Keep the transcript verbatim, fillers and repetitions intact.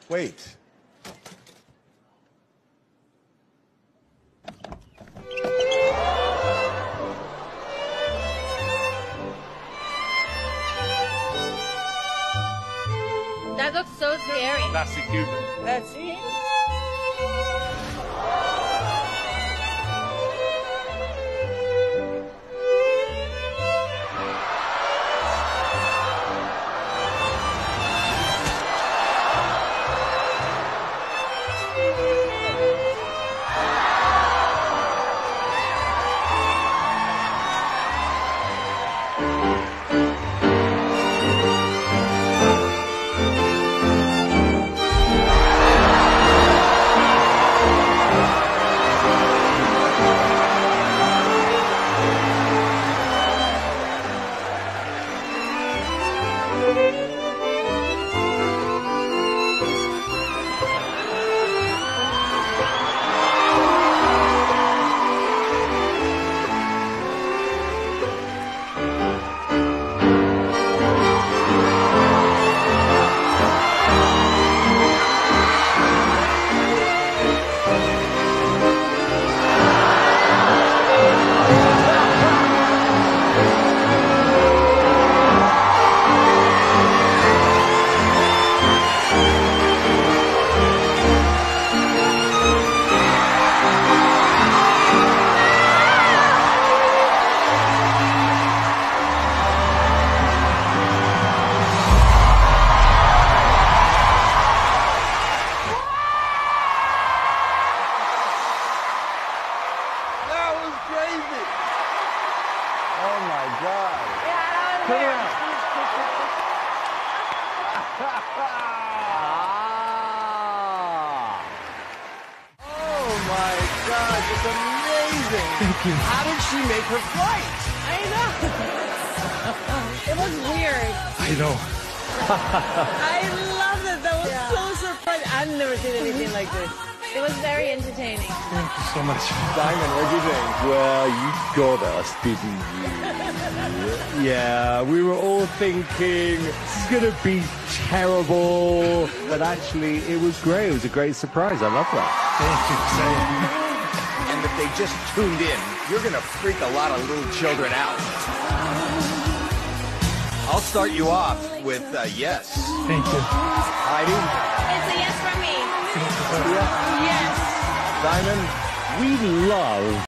Wait. That looks so scary. That's the human. That's it. Oh my God. Yeah, that was Turn weird. around. Oh my God, it's amazing. Thank you. How did she make her flight? I know. It was weird. I know. I love it. That was so surprising. I've never seen anything like this. It was very entertaining. Thank you so much. Simon, what do you think? Well, you got us, didn't you? Yeah, we were all thinking this is going to be terrible, but actually it was great. It was a great surprise. I love that. Thank you for saying. And if they just tuned in, you're going to freak a lot of little children out. I'll start you off with uh, yes. Thank you. Heidi? It's a yes from me. Sophia? Yes. Simon? We love